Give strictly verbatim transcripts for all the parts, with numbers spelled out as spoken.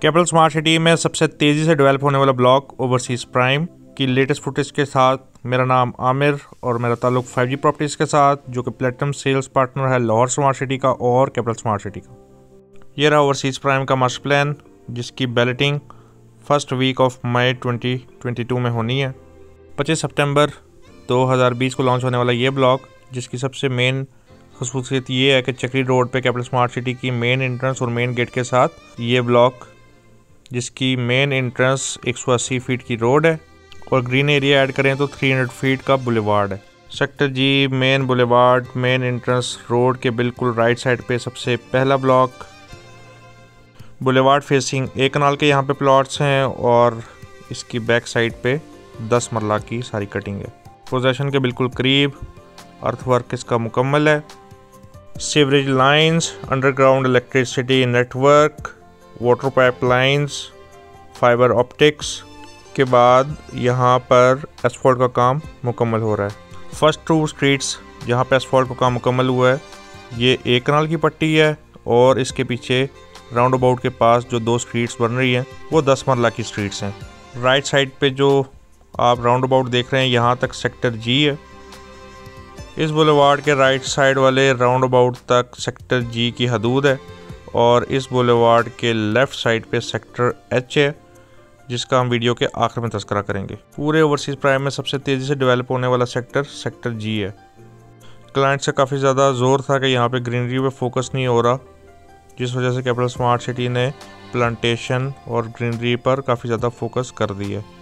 Capital smart city में सबसे तेज़ी से डेवलप होने वाला ब्लॉक ओवरसीज़ प्राइम की लेटेस्ट फुटेज के साथ। मेरा नाम आमिर और मेरा ताल्लुक फाइव जी प्रॉपर्टीज़ के साथ, जो कि प्लेटिनम सेल्स पार्टनर है लाहौर स्मार्ट सिटी का और कैपिटल स्मार्ट सिटी का। ये रहा ओवरसीज़ प्राइम का मास्टर प्लान, जिसकी balloting first week of May twenty twenty two में होनी है। पच्चीस सितंबर दो हज़ार बीस को लॉन्च होने वाला ये ब्लॉक, जिसकी सबसे मेन खसूसियत ये है कि चक्री रोड पे कैपिटल स्मार्ट सिटी की मेन एंट्रेंस और मेन गेट के साथ ये ब्लॉक, जिसकी मेन एंट्रेंस एक सौ अस्सी फीट की रोड है और ग्रीन एरिया ऐड करें तो तीन सौ फीट का बुलेवार्ड है। Sector G main boulevard main entrance road के बिल्कुल राइट साइड पे सबसे पहला ब्लॉक। बुलेवार्ड फेसिंग एक कनाल के यहाँ पे प्लॉट्स हैं और इसकी बैक साइड पे दस मरला की सारी कटिंग है। पोजेशन के बिल्कुल करीब अर्थवर्क इसका मुकम्मल है। Sewerage lines, underground electricity network, water pipelines, fibre optics के बाद यहाँ पर एसफॉल्ट का काम मुकम्मल हो रहा है। फर्स्ट टू स्ट्रीट्स जहाँ पे एसफॉल्ट का काम मुकम्मल हुआ है, ये एक कनाल की पट्टी है और इसके पीछे राउंड अबाउट के पास जो दो स्ट्रीट्स बन रही हैं वो दस मरला की स्ट्रीट्स हैं। राइट साइड पे जो आप राउंड अबाउट देख रहे हैं, यहाँ तक सेक्टर जी है। इस बुलेवार्ड के राइट साइड वाले राउंड अबाउट तक सेक्टर जी की हदूद है और इस बुलेवार्ड के लेफ़्ट साइड पे सेक्टर एच है, जिसका हम वीडियो के आखिर में तस्करा करेंगे। पूरे ओवरसीज़ प्राइम में सबसे तेज़ी से डेवलप होने वाला सेक्टर सेक्टर जी है। क्लाइंट से काफ़ी ज़्यादा ज़ोर था कि यहाँ पे ग्रीनरी पे फोकस नहीं हो रहा, जिस वजह से कैपिटल स्मार्ट सिटी ने प्लांटेशन और ग्रीनरी पर काफ़ी ज़्यादा फोकस कर दिया है।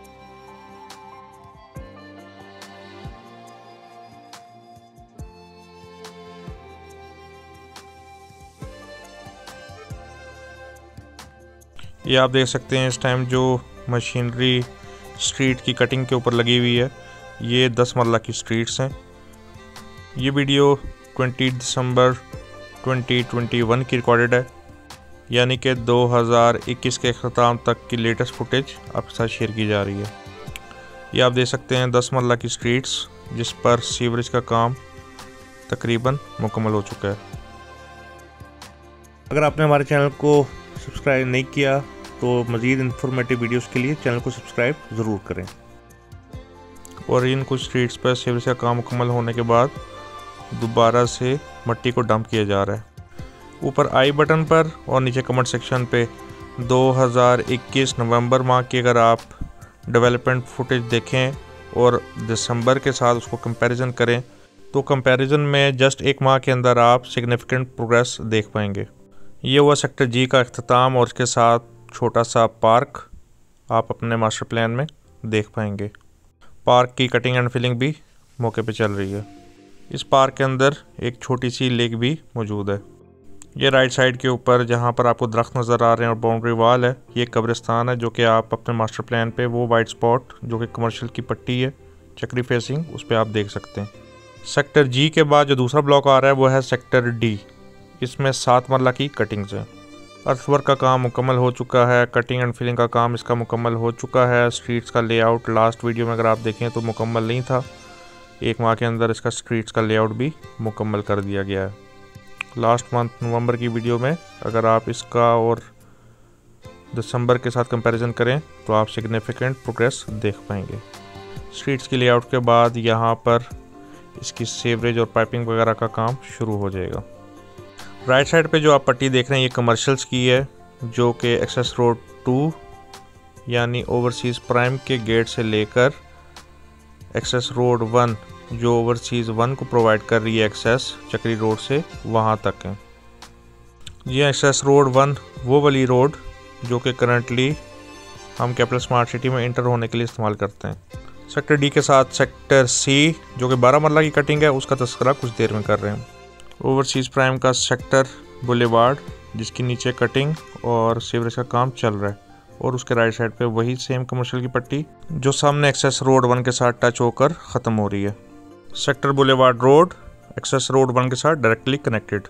ये आप देख सकते हैं इस टाइम जो मशीनरी स्ट्रीट की कटिंग के ऊपर लगी हुई है, ये दस मरला की स्ट्रीट्स हैं। ये वीडियो बीस दिसंबर दो हज़ार इक्कीस की रिकॉर्डेड है, यानी कि दो हज़ार इक्कीस के अख्ताम तक की लेटेस्ट फुटेज आपके साथ शेयर की जा रही है। ये आप देख सकते हैं दस मरला की स्ट्रीट्स, जिस पर सीवरेज का काम तकरीबन मुकम्मल हो चुका है। अगर आपने हमारे चैनल को सब्सक्राइब नहीं किया तो मज़ीद इन्फॉर्मेटिव वीडियोस के लिए चैनल को सब्सक्राइब ज़रूर करें। और इन कुछ स्ट्रीट्स पर सीवरेज का काम मुकम्मल होने के बाद दोबारा से मट्टी को डंप किया जा रहा है। ऊपर आई बटन पर और नीचे कमेंट सेक्शन पे दो हज़ार इक्कीस नवंबर माह की अगर आप डेवलपमेंट फुटेज देखें और दिसंबर के साथ उसको कंपैरिजन करें तो कंपैरिजन में जस्ट एक माह के अंदर आप सिग्निफिकेंट प्रोग्रेस देख पाएंगे। ये हुआ सेक्टर जी का अख्ताम और इसके साथ छोटा सा पार्क आप अपने मास्टर प्लान में देख पाएंगे। पार्क की कटिंग एंड फिलिंग भी मौके पे चल रही है। इस पार्क के अंदर एक छोटी सी लेक भी मौजूद है। ये राइट साइड के ऊपर जहाँ पर आपको दरख्त नज़र आ रहे हैं और बाउंड्री वाल है, ये कब्रिस्तान है, जो कि आप अपने मास्टर प्लान पे वो वाइट स्पॉट जो कि कमर्शियल की पट्टी है चक्री फेसिंग, उस पर आप देख सकते हैं। सेक्टर जी के बाद जो दूसरा ब्लॉक आ रहा है वो है सेक्टर डी। इसमें सात मरला की कटिंग्स हैं। अर्थवर्क का काम मुकम्मल हो चुका है, कटिंग एंड फिलिंग का काम इसका मुकम्मल हो चुका है। स्ट्रीट्स का लेआउट लास्ट वीडियो में अगर आप देखें तो मुकम्मल नहीं था, एक माह के अंदर इसका स्ट्रीट्स का लेआउट भी मुकम्मल कर दिया गया है। लास्ट मंथ नवंबर की वीडियो में अगर आप इसका और दिसंबर के साथ कंपैरिजन करें तो आप सिग्निफिकेंट प्रोग्रेस देख पाएंगे। स्ट्रीट्स की लेआउट के बाद यहाँ पर इसकी सीवरेज और पाइपिंग वगैरह का काम शुरू हो जाएगा। राइट साइड पे जो आप पट्टी देख रहे हैं ये कमर्शियल्स की है, जो कि एक्सेस रोड टू यानी ओवरसीज़ प्राइम के गेट से लेकर एक्सेस रोड वन जो ओवरसीज़ वन को प्रोवाइड कर रही है एक्सेस चक्री रोड से, वहाँ तक है। ये एक्सेस रोड वन वो वाली रोड जो कि करंटली हम कैपिटल स्मार्ट सिटी में इंटर होने के लिए इस्तेमाल करते हैं। सेक्टर डी के साथ सेक्टर सी जो कि बारह मरला की कटिंग है, उसका तस्करा कुछ देर में कर रहे हैं। ओवरसीज़ प्राइम का सेक्टर बुलेवार्ड, जिसकी नीचे कटिंग और सीवरेज का काम चल रहा है, और उसके राइट साइड पे वही सेम कमर्शियल की पट्टी जो सामने एक्सेस रोड वन के साथ टच होकर ख़त्म हो रही है। Sector boulevard road access road one के साथ डायरेक्टली कनेक्टेड।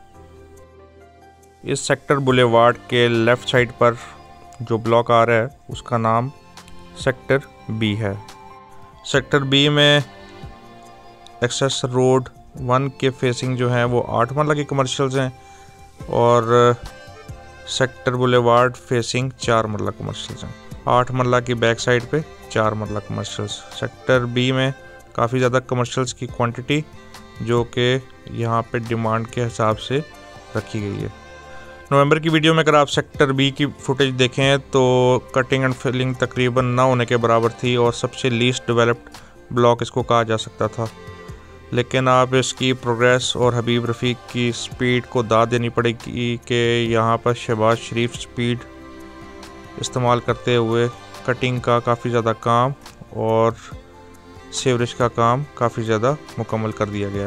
इस सेक्टर बुलेवार्ड के लेफ़्ट साइड पर जो ब्लॉक आ रहा है उसका नाम सेक्टर बी है। सेक्टर बी में एक्सेस रोड वन के फेसिंग जो है वो आठ मरला की कमर्शियल्स हैं और सेक्टर बुलेवार्ड फेसिंग चार मरला कमर्शियल्स हैं। आठ मरला की बैक साइड पे चार मरला कमर्शियल्स। सेक्टर बी में काफ़ी ज़्यादा कमर्शियल्स की क्वांटिटी जो कि यहाँ पे डिमांड के हिसाब से रखी गई है। नवंबर की वीडियो में अगर आप सेक्टर बी की फुटेज देखें तो कटिंग एंड फिलिंग तकरीबन ना होने के बराबर थी और सबसे लीस्ट डेवलप्ड ब्लॉक इसको कहा जा सकता था। लेकिन आप इसकी प्रोग्रेस और हबीब रफ़ीक की स्पीड को दाद देनी पड़ेगी कि यहाँ पर शहबाज शरीफ स्पीड इस्तेमाल करते हुए कटिंग का काफ़ी ज़्यादा काम और सीवरेज का काम काफ़ी ज़्यादा मुकम्मल कर दिया गया।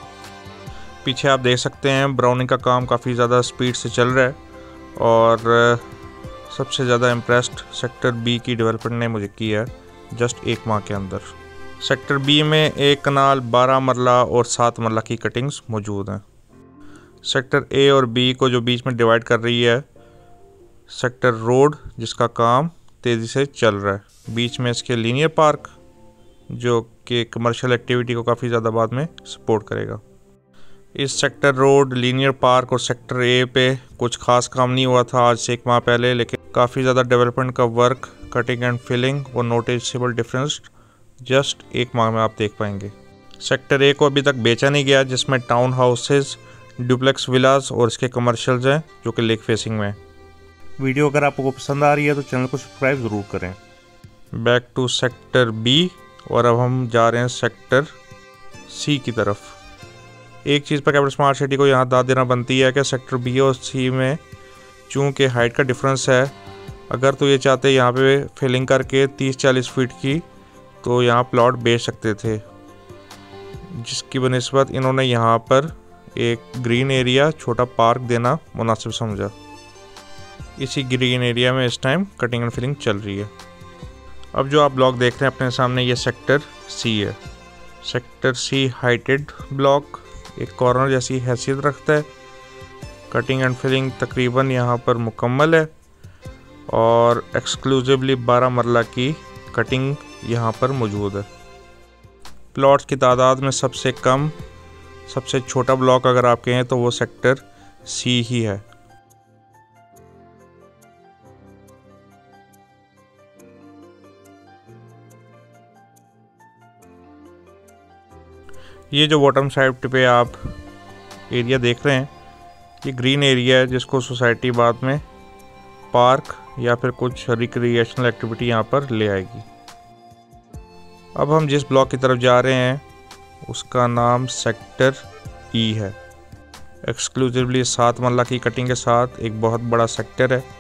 पीछे आप देख सकते हैं ब्राउनिंग का काम काफ़ी ज़्यादा स्पीड से चल रहा है और सबसे ज़्यादा इम्प्रेस्ड सेक्टर बी की डेवलपमेंट ने मुझे किया है जस्ट एक माह के अंदर। सेक्टर बी में एक कनाल, बारह मरला और सात मरला की कटिंग्स मौजूद हैं। सेक्टर ए और बी को जो बीच में डिवाइड कर रही है सेक्टर रोड, जिसका काम तेज़ी से चल रहा है। बीच में इसके लीनियर पार्क जो कि कमर्शियल एक्टिविटी को काफ़ी ज़्यादा बाद में सपोर्ट करेगा। इस सेक्टर रोड, लीनियर पार्क और सेक्टर ए पे कुछ खास काम नहीं हुआ था आज से एक माह पहले, लेकिन काफ़ी ज़्यादा डेवलपमेंट का वर्क, कटिंग एंड फिलिंग और नोटिसेबल डिफरेंस जस्ट एक माह में आप देख पाएंगे। सेक्टर ए को अभी तक बेचा नहीं गया, जिसमें टाउन हाउसेज, डुप्लेक्स विलास और इसके कमर्शियल्स हैं जो कि लेक फेसिंग में। वीडियो अगर आपको पसंद आ रही है तो चैनल को सब्सक्राइब ज़रूर करें। बैक टू सेक्टर बी और अब हम जा रहे हैं सेक्टर सी की तरफ। एक चीज़ पर कैपिटल स्मार्ट सिटी को यहाँ दाद देना बनती है कि सेक्टर बी और सी में चूँकि हाइट का डिफरेंस है, अगर तो ये चाहते यहाँ पे फिलिंग करके तीस चालीस फीट की तो यहाँ प्लॉट बेच सकते थे, जिसकी बनिस्बत इन्होंने यहाँ पर एक ग्रीन एरिया, छोटा पार्क देना मुनासिब समझा। इसी ग्रीन एरिया में इस टाइम कटिंग एंड फिलिंग चल रही है। अब जो आप ब्लॉक देख रहे हैं अपने सामने, ये सेक्टर सी है। सेक्टर सी हाइटेड ब्लॉक, एक कॉर्नर जैसी हैसियत रखता है। कटिंग एंड फिलिंग तकरीबन यहाँ पर मुकम्मल है और एक्सक्लूसिवली बारह मरला की कटिंग यहाँ पर मौजूद है। प्लॉट्स की तादाद में सबसे कम, सबसे छोटा ब्लॉक अगर आप कहें तो वो सेक्टर सी ही है। ये जो बॉटम साइड पे आप एरिया देख रहे हैं, ये ग्रीन एरिया है जिसको सोसाइटी बाद में पार्क या फिर कुछ रिक्रिएशनल एक्टिविटी यहाँ पर ले आएगी। अब हम जिस ब्लॉक की तरफ जा रहे हैं उसका नाम सेक्टर ई है। एक्सक्लूसिवली सात मरला की कटिंग के साथ एक बहुत बड़ा सेक्टर है।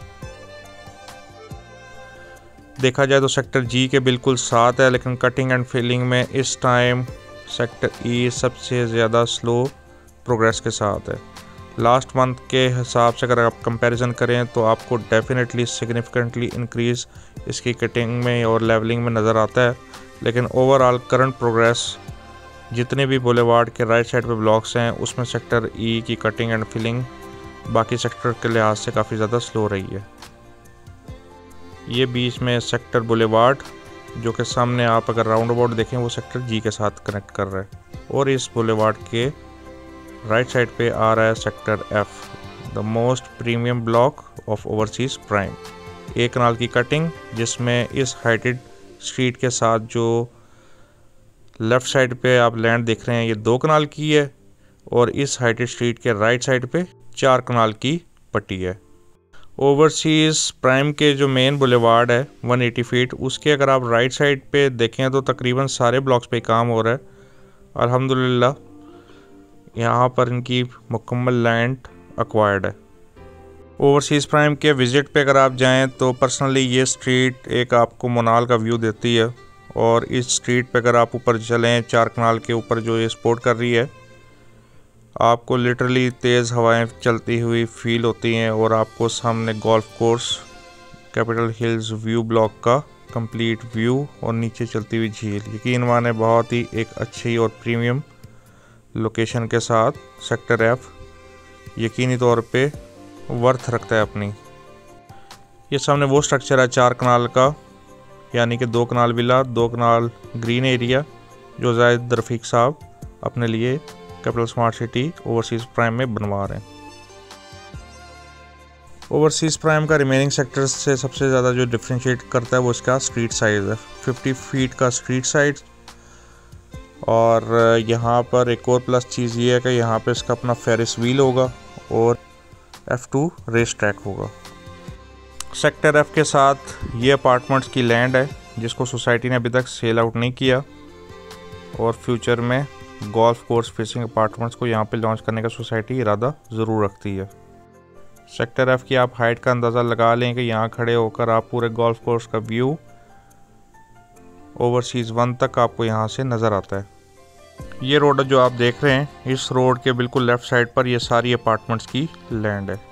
देखा जाए तो सेक्टर जी के बिल्कुल साथ है, लेकिन कटिंग एंड फिलिंग में इस टाइम सेक्टर ई सबसे ज़्यादा स्लो प्रोग्रेस के साथ है। लास्ट मंथ के हिसाब से अगर आप कंपैरिजन करें तो आपको डेफिनेटली सिग्निफिकेंटली इंक्रीज़ इसकी कटिंग में और लेवलिंग में नज़र आता है, लेकिन ओवरऑल करंट प्रोग्रेस जितने भी बुलेवार्ड के राइट साइड पे ब्लॉक्स हैं उसमें सेक्टर ई की कटिंग एंड फिलिंग बाकी सेक्टर के लिहाज से काफ़ी ज़्यादा स्लो रही है। ये बीच में सेक्टर बुलेवार्ड जो कि सामने आप अगर राउंड अबाउट देखें वो सेक्टर जी के साथ कनेक्ट कर रहा है, और इस बुलेवार्ड के राइट साइड पे आ रहा है sector F, the most premium block of overseas prime. एक कनाल की कटिंग जिसमें इस हाइटेड स्ट्रीट के साथ जो लेफ़्ट साइड पे आप लैंड देख रहे हैं ये दो कनाल की है, और इस हाइटेड स्ट्रीट के राइट साइड पे चार कनाल की पट्टी है। ओवरसीज़ प्राइम के जो मेन बुलेवार्ड है एक सौ अस्सी फीट, उसके अगर आप राइट साइड पे देखें तो तकरीबन सारे ब्लॉक्स पे काम हो रहा है। अल्हम्दुलिल्लाह यहाँ पर इनकी मुकम्मल लैंड एक्वायर्ड है। ओवरसीज़ प्राइम के विज़िट पे अगर आप जाएं तो पर्सनली ये स्ट्रीट एक आपको मोनाल का व्यू देती है, और इस स्ट्रीट पे अगर आप ऊपर चलें चार कनाल के ऊपर जो ये सपोर्ट कर रही है, आपको लिटरली तेज़ हवाएं चलती हुई फील होती हैं, और आपको सामने golf course, capital hills view block का कंप्लीट व्यू और नीचे चलती हुई झील, यकीन माने बहुत ही एक अच्छी और प्रीमियम लोकेशन के साथ सेक्टर एफ यकीनी तौर पे वर्थ रखता है अपनी। ये सामने वो स्ट्रक्चर है चार कनाल का, यानी कि दो कनाल विला, दो कनाल ग्रीन एरिया, जो जायद रफ़ीक साहब अपने लिए capital smart city overseas prime में बनवा रहे हैं। ओवरसीज़ प्राइम का रिमेनिंग सेक्टर्स से सबसे ज़्यादा जो डिफ्रेंशिएट करता है वो इसका स्ट्रीट साइज़ है। फिफ्टी फीट का स्ट्रीट साइड, और यहाँ पर एक और प्लस चीज़ ये है कि यहाँ पे इसका अपना फेरिस व्हील होगा और एफ टू रेस ट्रैक होगा। सेक्टर एफ के साथ ये अपार्टमेंट्स की लैंड है जिसको सोसाइटी ने अभी तक सेल आउट नहीं किया, और फ्यूचर में गोल्फ कोर्स फेसिंग अपार्टमेंट्स को यहाँ पे लॉन्च करने का सोसाइटी इरादा ज़रूर रखती है। सेक्टर एफ की आप हाइट का अंदाज़ा लगा लें कि यहाँ खड़े होकर आप पूरे गोल्फ कोर्स का व्यू ओवरसीज़ वन तक आपको यहाँ से नज़र आता है। ये रोड जो आप देख रहे हैं, इस रोड के बिल्कुल लेफ़्ट साइड पर ये सारी अपार्टमेंट्स की लैंड है।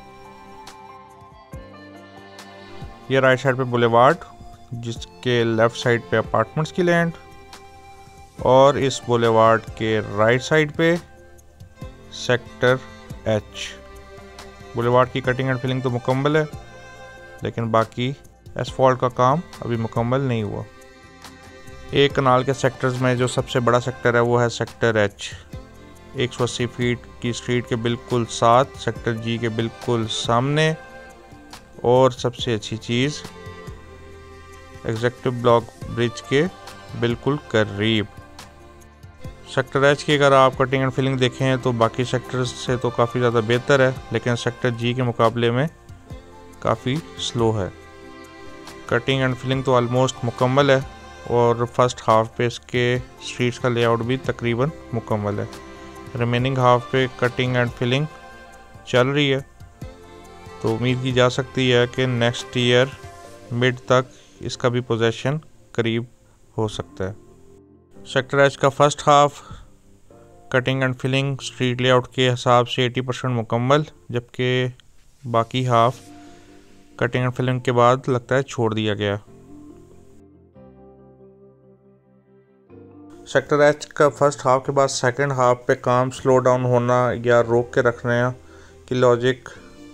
ये राइट साइड पे बुलेवार्ड, जिसके लेफ़्ट साइड पे अपार्टमेंट्स की लैंड, और इस बुलेवार्ड के राइट साइड पे सेक्टर एच। बुलेवार्ड की कटिंग एंड फिलिंग तो मुकम्मल है, लेकिन बाकी एसफॉल्ट का काम अभी मुकम्मल नहीं हुआ। एक कनाल के सेक्टर्स में जो सबसे बड़ा सेक्टर है वो है सेक्टर एच। एक सौ अस्सी फीट की स्ट्रीट के बिल्कुल साथ, सेक्टर जी के बिल्कुल सामने, और सबसे अच्छी चीज़ एग्जीक्यूटिव ब्लॉक ब्रिज के बिल्कुल करीब। सेक्टर एच की अगर आप कटिंग एंड फिलिंग देखें तो बाकी सेक्टर्स से तो काफ़ी ज़्यादा बेहतर है, लेकिन सेक्टर जी के मुकाबले में काफ़ी स्लो है। कटिंग एंड फिलिंग तो ऑलमोस्ट मुकम्मल है, और फर्स्ट हाफ पे इसके स्ट्रीट्स का लेआउट भी तकरीबन मुकम्मल है। रिमेनिंग हाफ पे कटिंग एंड फिलिंग चल रही है, तो उम्मीद की जा सकती है कि नेक्स्ट ईयर मिड तक इसका भी पोजेशन करीब हो सकता है। सेक्टर एच का first half cutting and filling street layout के हिसाब से अस्सी परसेंट मुकम्मल, जबकि बाकी हाफ कटिंग एंड फिलिंग के बाद लगता है छोड़ दिया गया। सेक्टर एच का फर्स्ट हाफ के बाद सेकंड हाफ पे काम स्लो डाउन होना या रोक के रखने की लॉजिक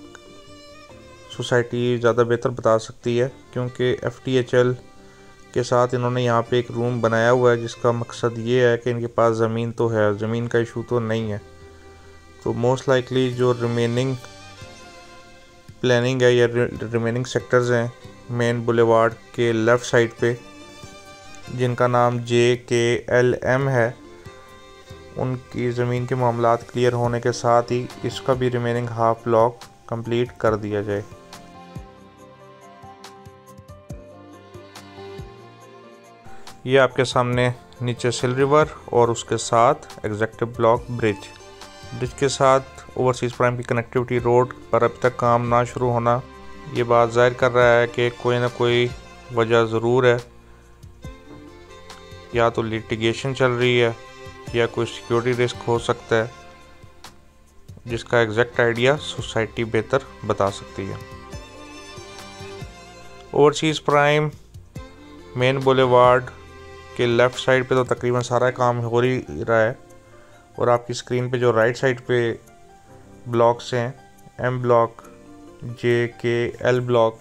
सोसाइटी ज़्यादा बेहतर बता सकती है, क्योंकि एफ टी एच एल के साथ इन्होंने यहाँ पे एक रूम बनाया हुआ है जिसका मकसद ये है कि इनके पास ज़मीन तो है, ज़मीन का इशू तो नहीं है। तो मोस्ट लाइकली जो रिमेनिंग प्लानिंग है या रिमेनिंग सेक्टर्स हैं मेन बुलेवार्ड के लेफ़्ट साइड पे, जिनका नाम जे के एल एम है, उनकी ज़मीन के मामलात क्लियर होने के साथ ही इसका भी रिमेनिंग हाफ ब्लॉक कंप्लीट कर दिया जाए। ये आपके सामने नीचे सिल रिवर और उसके साथ एग्जीक्यूटिव ब्लॉक ब्रिज ब्रिज के साथ ओवरसीज़ प्राइम की कनेक्टिविटी रोड पर अब तक काम ना शुरू होना ये बात जाहिर कर रहा है कि कोई ना कोई वजह ज़रूर है। या तो लिटिगेशन चल रही है या कोई सिक्योरिटी रिस्क हो सकता है, जिसका एग्जैक्ट आइडिया सोसाइटी बेहतर बता सकती है। ओवरसीज़ प्राइम मेन बुलेवार्ड के लेफ़्ट साइड पे तो तकरीबन सारा काम हो ही रहा है, और आपकी स्क्रीन पे जो राइट साइड पे ब्लॉक्स हैं, M block, J K L block,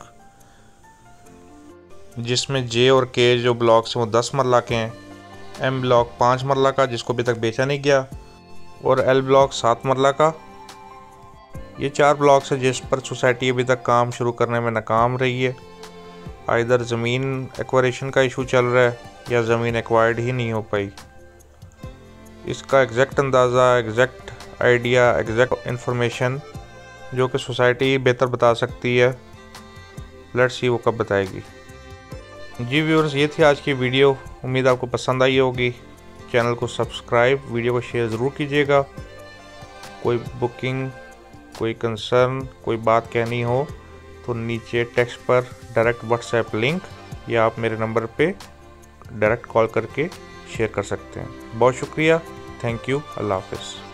जिसमें जे और के जो ब्लॉक्स हैं वो दस मरला के हैं, एम ब्लॉक पाँच मरला का जिसको अभी तक बेचा नहीं गया, और एल ब्लॉक सात मरला का। ये चार ब्लॉक्स हैं जिस पर सोसाइटी अभी तक काम शुरू करने में नाकाम रही है। आइदर ज़मीन एक्वायरेशन का इशू चल रहा है या ज़मीन एक्वायर्ड ही नहीं हो पाई। इसका एग्जैक्ट अंदाज़ा, एग्जैक्ट आइडिया, एग्जैक्ट इन्फॉर्मेशन जो कि सोसाइटी बेहतर बता सकती है, लेट्स सी वो कब बताएगी। जी व्यूअर्स, ये थी आज की वीडियो। उम्मीद आपको पसंद आई होगी। चैनल को सब्सक्राइब, वीडियो को शेयर ज़रूर कीजिएगा। कोई बुकिंग, कोई कंसर्न, कोई बात कहनी हो तो नीचे टेक्स्ट पर डायरेक्ट व्हाट्सएप लिंक या आप मेरे नंबर पे डायरेक्ट कॉल करके शेयर कर सकते हैं। बहुत शुक्रिया, थैंक यू, अल्लाह हाफ़िज़।